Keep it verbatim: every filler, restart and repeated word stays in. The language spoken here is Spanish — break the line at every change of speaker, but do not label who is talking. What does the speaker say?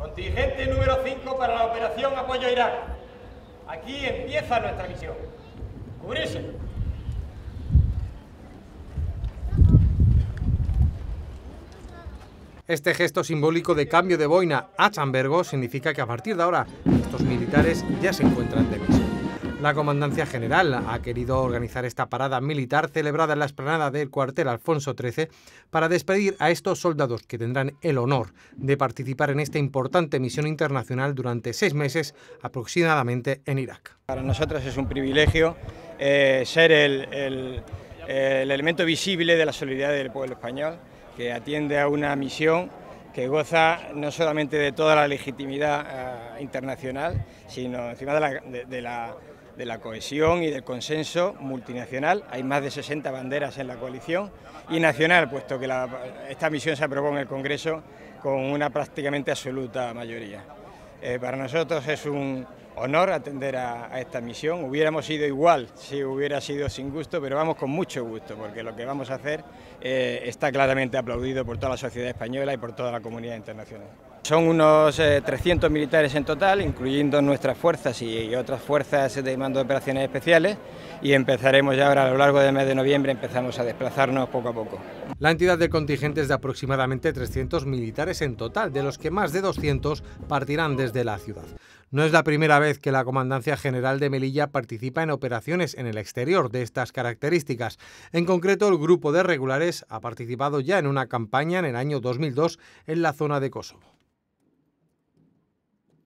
Contingente número cinco para la operación Apoyo a Irak. Aquí empieza nuestra misión. Cubrirse.
Este gesto simbólico de cambio de boina a chambergo significa que a partir de ahora estos militares ya se encuentran de misión. La Comandancia General ha querido organizar esta parada militar celebrada en la explanada del cuartel Alfonso trece para despedir a estos soldados que tendrán el honor de participar en esta importante misión internacional durante seis meses aproximadamente en Irak.
Para nosotros es un privilegio eh, ser el, el, el elemento visible de la solidaridad del pueblo español, que atiende a una misión que goza no solamente de toda la legitimidad uh, internacional, sino encima de la, de, de, la, de la cohesión y del consenso multinacional. Hay más de sesenta banderas en la coalición y nacional, puesto que la, esta misión se aprobó en el Congreso con una prácticamente absoluta mayoría. Eh, para nosotros es un honor atender a, a esta misión. Hubiéramos ido igual si hubiera sido sin gusto, pero vamos con mucho gusto, porque lo que vamos a hacer eh, está claramente aplaudido por toda la sociedad española y por toda la comunidad internacional. Son unos eh, trescientos militares en total, incluyendo nuestras fuerzas y, y otras fuerzas de mando de operaciones especiales, y empezaremos ya ahora a lo largo del mes de noviembre, empezamos a desplazarnos poco a poco.
La entidad del contingente es de aproximadamente trescientos militares en total, de los que más de doscientos partirán desde la ciudad. No es la primera vez que la Comandancia General de Melilla participa en operaciones en el exterior de estas características. En concreto, el grupo de regulares ha participado ya en una campaña en el año dos mil dos en la zona de Kosovo.